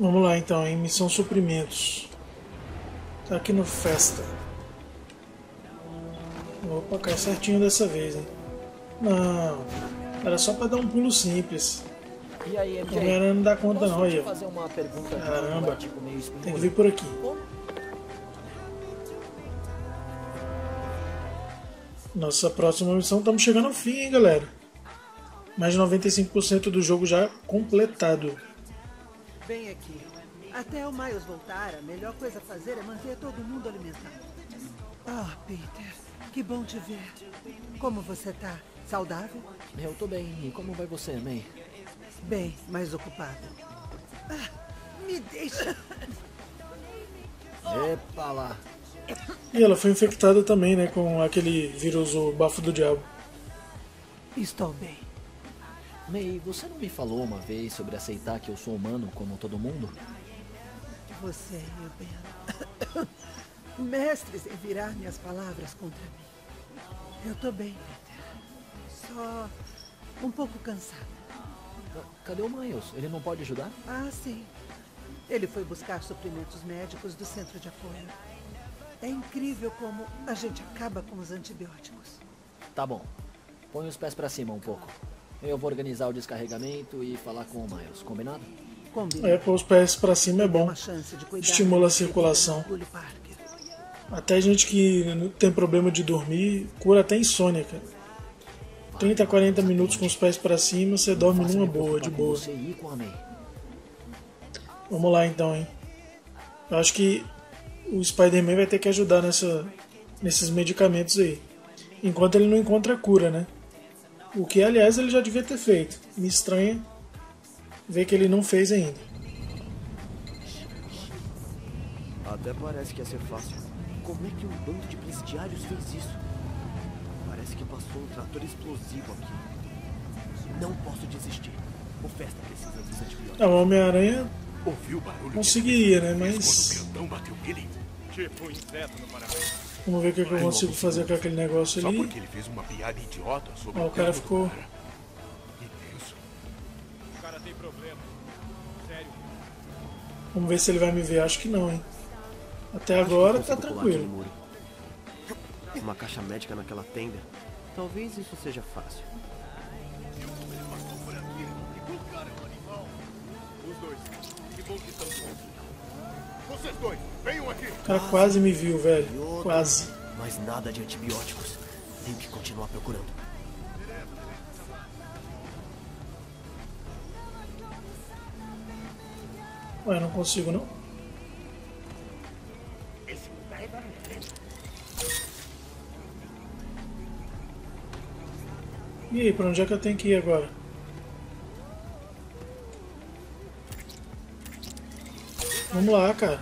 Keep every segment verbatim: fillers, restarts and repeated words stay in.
Vamos lá então, em missão suprimentos. Tá aqui no Festa. Opa, cai certinho dessa vez, hein? Não, era só pra dar um pulo simples. E aí, M J? O Homem-Aranha não dá conta não, aí, ó. Fazer uma pergunta. Caramba, Tipo, meio tem que vir por aqui. Nossa próxima missão, estamos chegando ao fim, hein, galera. Mais de noventa e cinco por cento do jogo já completado. Bem aqui. Até o Miles voltar, a melhor coisa a fazer é manter todo mundo alimentado. Ah, Peter, que bom te ver. Como você tá? Saudável? Eu tô bem. E como vai você, May? Bem, mais ocupado. Ah, me deixa... Epa lá. E ela foi infectada também, né, com aquele vírus, o bafo do diabo. Estou bem. May, você não me falou uma vez sobre aceitar que eu sou humano como todo mundo? Você e o Ben. Mestres em virar minhas palavras contra mim. Eu tô bem, Peter. Só um pouco cansado. Cadê o Miles? Ele não pode ajudar? Ah, sim. Ele foi buscar suprimentos médicos do centro de apoio. É incrível como a gente acaba com os antibióticos. Tá bom. Põe os pés pra cima um pouco. Eu vou organizar o descarregamento e falar com o Miles, combinado? Combinado. É, pôr os pés pra cima é bom. Uma chance de cuidar Estimula a do circulação. Julio Parker. Até gente que não tem problema de dormir, cura até insônia, cara. trinta a quarenta minutos com os pés pra cima, você dorme numa boa, de boa. Você ir com a May. Vamos lá então, hein. Eu acho que o Spider-Man vai ter que ajudar nessa, nesses medicamentos aí. Enquanto ele não encontra a cura, né? O que, aliás, ele já devia ter feito. Me estranha ver que ele não fez ainda. Até parece que ia ser fácil. Como é que um bando de presidiários fez isso? Parece que passou um trator explosivo aqui. Não posso desistir. O Festa precisa dos antibióticos. Ah, o Homem-Aranha Ouviu o barulho? conseguiria, né? Mas... Bateu nele. Tipo um inseto no paraíso. Vamos ver o que, que eu consigo fazer com aquele negócio Só ali. porque ele fez uma piada idiota sobre Ó, o cara tempo do ficou... cara. Que isso? O cara tem problema. Sério. Vamos ver se ele vai me ver. Acho que não, hein. Até agora tá Consigo pular tranquilo. aquele muro. Uma caixa médica naquela tenda. Talvez isso seja fácil. Os dois. Que bom que estão juntos. Vocês dois, venham aqui. O cara quase me viu, velho. Quase. Mas nada de antibióticos. Tenho que continuar procurando. Ué, não consigo não? E aí, pra onde é que eu tenho que ir agora? Vamos lá, cara.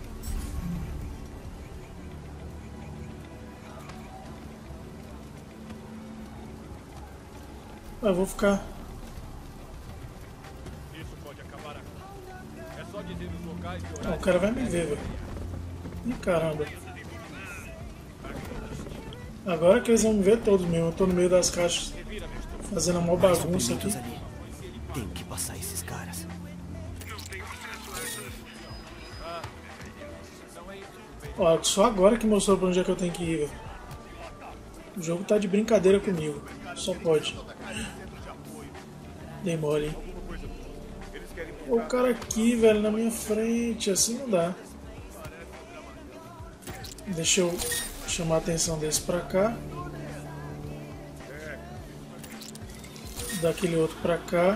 Eu vou ficar. Isso pode acabar aqui. É só dizer os locais e Ah, horários. o cara vai me ver, velho. Ih, caramba. Agora que eles vão me ver todos mesmo. Eu tô no meio das caixas fazendo a maior bagunça aqui. Ali. Tenho que passar esses caras. Ó, só agora que mostrou pra onde é que eu tenho que ir, velho. O jogo tá de brincadeira comigo. Só pode. Dei mole, hein. O cara aqui, velho, na minha frente. Assim não dá. Deixa eu chamar a atenção desse pra cá. Daquele outro pra cá.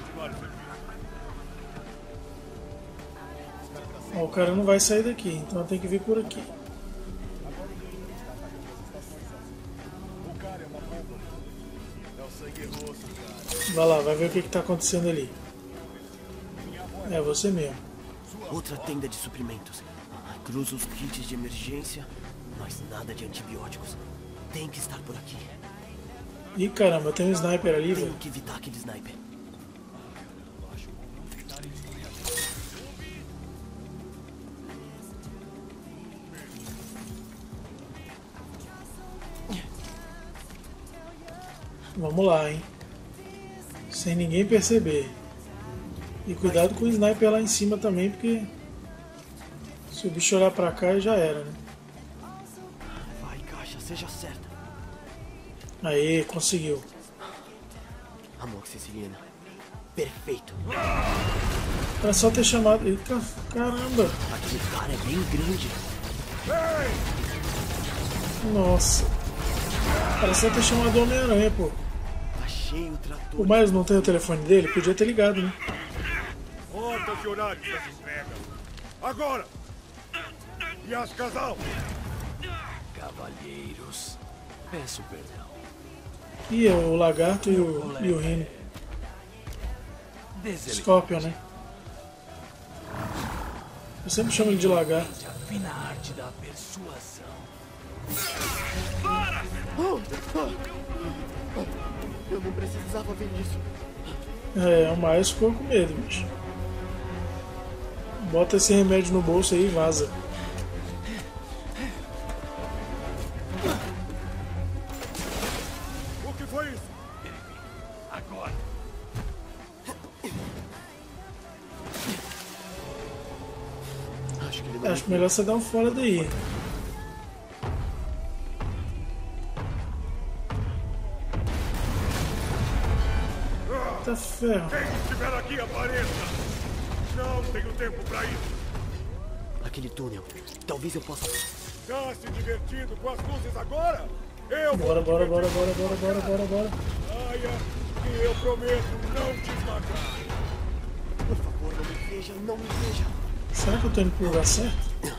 Ó, o cara não vai sair daqui, então eu tenho que vir por aqui. Vai lá, vai ver o que está acontecendo ali. É você mesmo. Outra tenda de suprimentos. Cruzo os kits de emergência, mas nada de antibióticos. Tem que estar por aqui. Ih, caramba, tem um sniper ali, Tenho velho. que evitar aquele sniper. Vamos lá, hein. Sem ninguém perceber. E cuidado com o sniper lá em cima também, porque se o bicho olhar pra cá já era, né? Vai, caixa, seja certa. Aê, conseguiu. Amoxicilina. Perfeito. Era só ter chamado. Eita, caramba! Aquele cara é bem grande. Nossa. Era só ter chamado o Homem-Aranha, pô. Achei o trator. O Miles não tem o telefone dele? Podia ter ligado, né? Ordens e horários das entregas. Agora! E as casal? Cavalheiros, peço perdão. Ih, é o Lagarto e o, e o Rino. Scorpion, né? Eu sempre chamo ele de Lagarto. A fina arte da persuasão. Eu não precisava ver isso. É, o Miles ficou com medo, bicho. Bota esse remédio no bolso aí e vaza. O que foi isso? Agora. Acho que ele não Acho melhor você dar um fora daí. Tá ferro. Quem estiver aqui, apareça! Não tenho tempo pra isso! Aquele túnel. Talvez eu possa. Tá se divertindo com as luzes agora? Eu vou Bora, me bora, divertir bora, bora, com a bora, sua bora, cara. bora, bora. Saia, que eu prometo não te esmagar. Por favor, não me veja, não me veja. Será que eu tô indo pro lugar certo?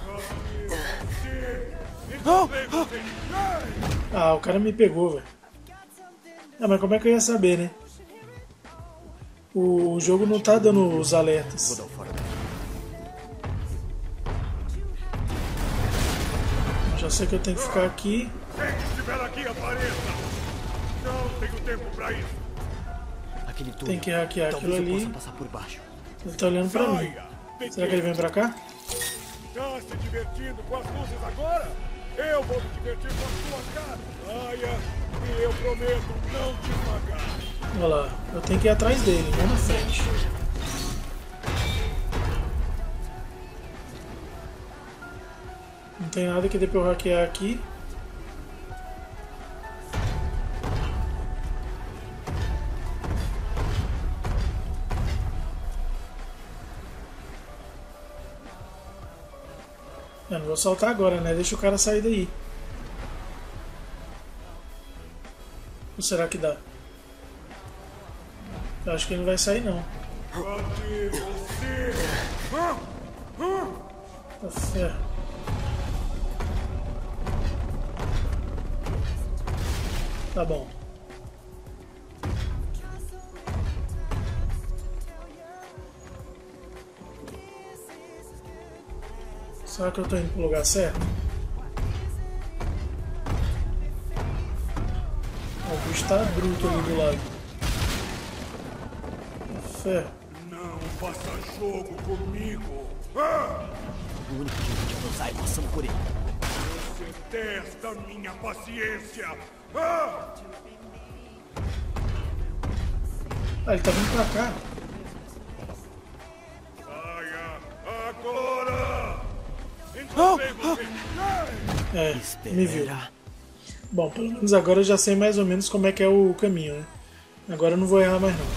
Encontrei você. Ah, o cara me pegou, velho. Ah, mas como é que eu ia saber, né? O jogo não tá dando os Vou alertas. dar o fora daqui. Já sei que eu tenho que ficar aqui. Quem estiver aqui, apareça. Não tenho tempo pra isso. Aquele túnel. Tem que hackear Talvez aquilo eu ali. possa passar por baixo. Ele tá olhando pra mim. Será que ele vem pra cá? Tá se divertindo com as luzes agora? Eu vou me divertir com a sua cara. Saia, e eu prometo não te esmagar. Olha lá. Eu tenho que ir atrás dele, não na frente. Não tem nada que dê pra eu hackear aqui. Eu não vou soltar agora, né? Deixa o cara sair daí. Ou será que dá? Eu acho que ele não vai sair, não. Cadê você? Hã? Hã? Tá ferro. Tá bom. Será que eu tô indo pro lugar certo? O bicho tá bruto ali do lado. Ferro. Não faça jogo comigo. Ah! O único jeito de avançar é passando por ele. Você testa minha paciência. Ah! Ah, ele tá vindo pra cá. Saia agora! Encontrei você. É, me viu. Espera. Bom, pelo menos agora eu já sei mais ou menos como é que é o caminho, né? Agora eu não vou errar mais não.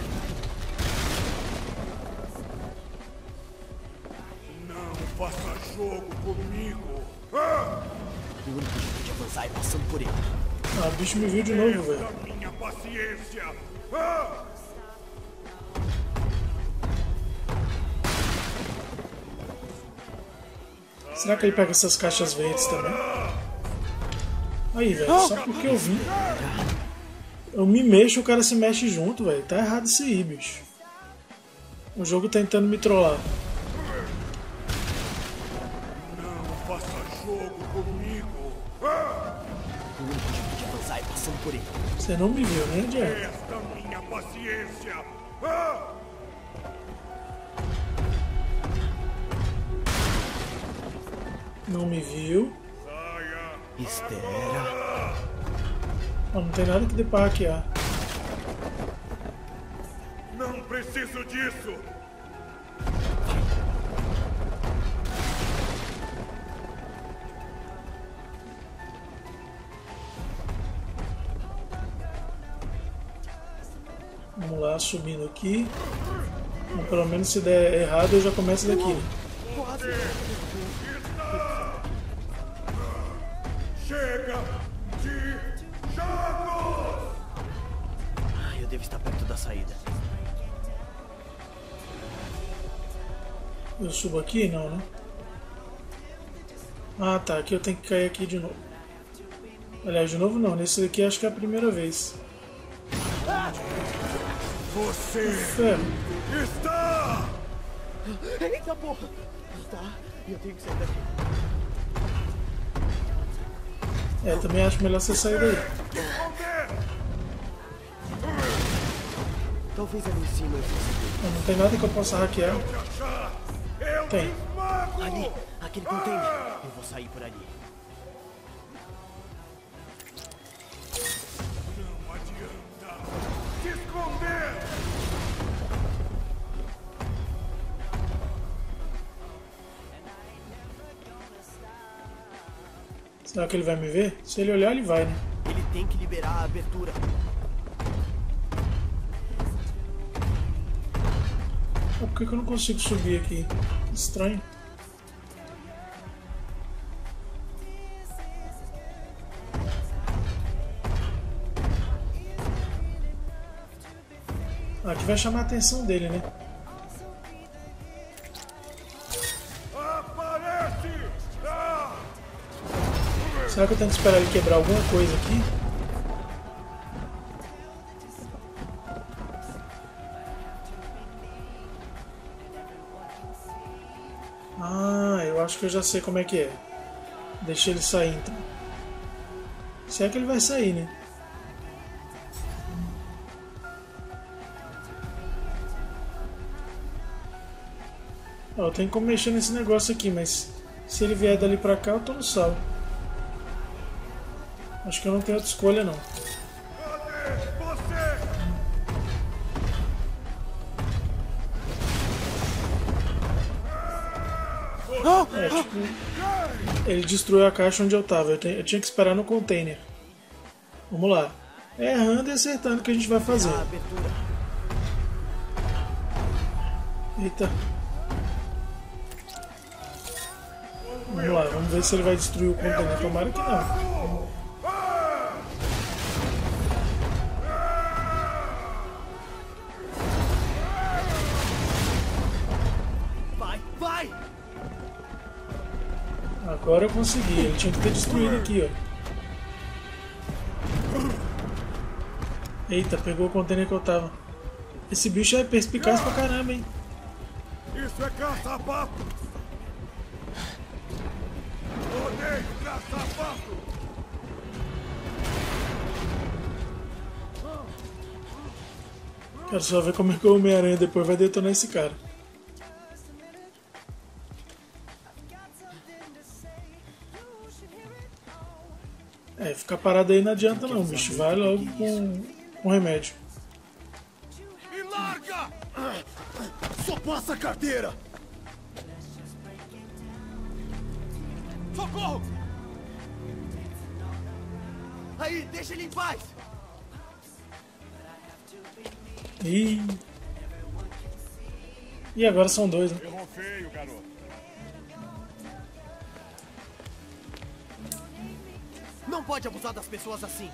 Não faça jogo comigo. Ah! O único jeito de avançar é passando por ele. Ah, o bicho me viu de novo, velho. Testa minha paciência. Ah! Será que ele pega essas caixas verdes também? Aí, velho, só porque eu vim. Eu me mexo, o cara se mexe junto, velho. Tá errado isso aí, bicho. O jogo tentando me trollar. Não faça jogo comigo. Ah! O único jeito de avançar é passando por ele. Você não me viu, né, Jack? Testa minha paciência. Ah! Não me viu. Saia. Espera. Ó, não tem nada que dê pra hackear. Não Não preciso disso! Vamos lá, subindo aqui. Bom, pelo menos se der errado eu já começo daqui. Né? Chega de jogos! Ah, eu devo estar perto da saída. Eu subo aqui? Não, né? Ah, tá. Aqui eu tenho que cair aqui de novo. Aliás, de novo não. Nesse daqui acho que é a primeira vez. Você Ferro. está! Eita porra! Tá, eu tenho que sair daqui. É, também acho melhor você sair daí. Talvez ali em cima eu consiga. Não tem nada que eu possa hackear. Tem. Ali, aquele container. Eu vou sair por ali. Não adianta se esconder! Será que ele vai me ver? Se ele olhar, ele vai, né? Ele tem que liberar a abertura. Oh, por que que eu não consigo subir aqui? Estranho. Aqui vai chamar a atenção dele, né? Aparece! Ah! Será que eu tenho que esperar ele quebrar alguma coisa aqui? Ah, eu acho que eu já sei como é que é. Deixa ele sair então. Se é que ele vai sair, né? Ó, eu tenho como mexer nesse negócio aqui, mas se ele vier dali pra cá, eu tô no sal. Acho que eu não tenho outra escolha, não. Cadê você? É, tipo, ele destruiu a caixa onde eu tava. Eu, te- eu tinha que esperar no container. Vamos lá. É errando e acertando o que a gente vai fazer. A abertura. Eita. Vamos lá, vamos ver se ele vai destruir o container. Tomara que não. Vai, vai! Agora eu consegui. Ele tinha que ter destruído aqui, ó. Eita, pegou o container que eu tava. Esse bicho é perspicaz pra caramba, hein? Isso é caça-pato! Odeio caça-pato! Quero só ver como é que o Homem-Aranha depois vai detonar esse cara. É, ficar parado aí não adianta não, bicho. Vai logo com, com remédio. Me larga! Só passa a carteira! Socorro! Aí, deixa ele em paz! E... e agora são dois, né? Errou feio, garoto. Não pode abusar das pessoas assim.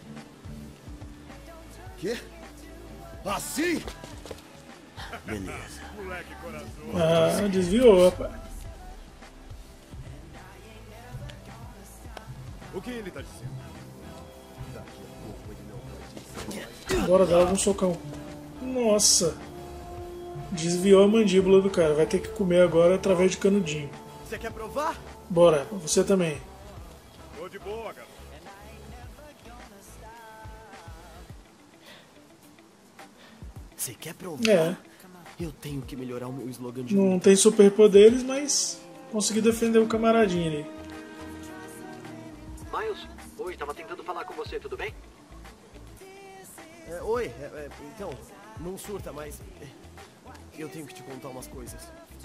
Quê? Assim? Beleza. Moleque corajoso. Ah, desviou, rapaz. O que ele tá dizendo? Bora dar algum socão. Nossa. Desviou a mandíbula do cara. Vai ter que comer agora através de canudinho. Você quer provar? Bora, você também. Tô de boa, garoto. Você quer provar? É, Eu tenho que melhorar o meu slogan de não luta. tem superpoderes, mas consegui defender o camaradinho ali. Miles? Oi, tava tentando falar com você, tudo bem? É, oi, é, é, então, Não surta, mas... eu tenho que te contar umas coisas.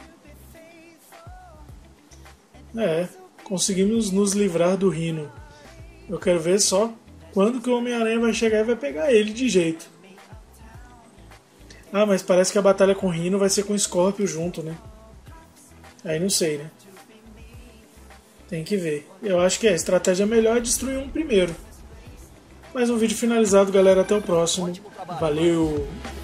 É, conseguimos nos livrar do Rhino. Eu quero ver só quando que o Homem-Aranha vai chegar e vai pegar ele de jeito. Ah, mas parece que a batalha com o Rhino vai ser com o Scorpio junto, né? Aí não sei, né? Tem que ver. Eu acho que a estratégia melhor é destruir um primeiro. Mais um vídeo finalizado, galera. Até o próximo. Valeu!